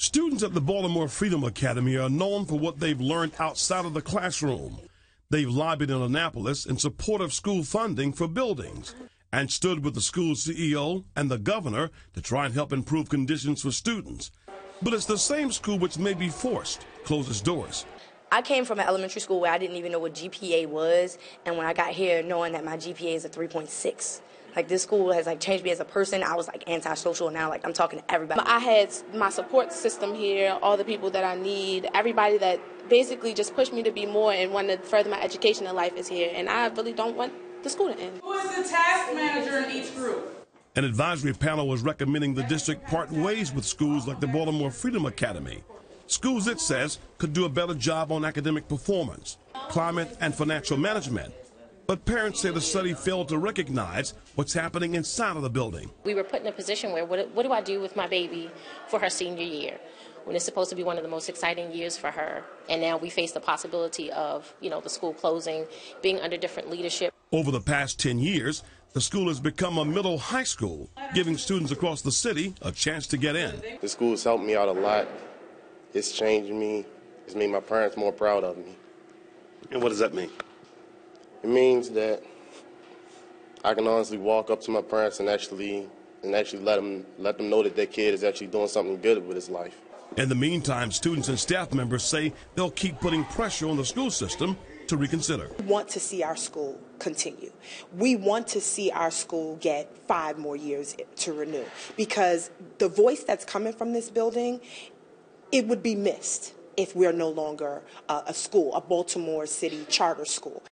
Students at the Baltimore Freedom Academy are known for what they've learned outside of the classroom. They've lobbied in Annapolis in support of school funding for buildings and stood with the school CEO and the governor to try and help improve conditions for students. But it's the same school which may be forced to close its doors. I came from an elementary school where I didn't even know what GPA was, and when I got here knowing that my GPA is a 3.6. Like, this school has changed me as a person. I was antisocial, and now I'm talking to everybody. I had my support system here, all the people that I need, everybody that basically just pushed me to be more and want to further my education in life is here, and I really don't want the school to end. Who is the task manager in each group? An advisory panel was recommending the district part ways with schools like the Baltimore Freedom Academy. Schools, it says, could do a better job on academic performance, climate, and financial management. But parents say the study failed to recognize what's happening inside of the building. We were put in a position where what do I do with my baby for her senior year, when it's supposed to be one of the most exciting years for her? And now we face the possibility of, the school closing, being under different leadership. Over the past 10 years, the school has become a middle high school, giving students across the city a chance to get in. The school has helped me out a lot. It's changed me. It's made my parents more proud of me. And what does that mean? It means that I can honestly walk up to my parents and actually let them know that their kid is actually doing something good with his life. In the meantime, students and staff members say they'll keep putting pressure on the school system to reconsider. We want to see our school continue. We want to see our school get 5 more years to renew, because the voice that's coming from this building, it would be missed if we're no longer a school, a Baltimore City charter school.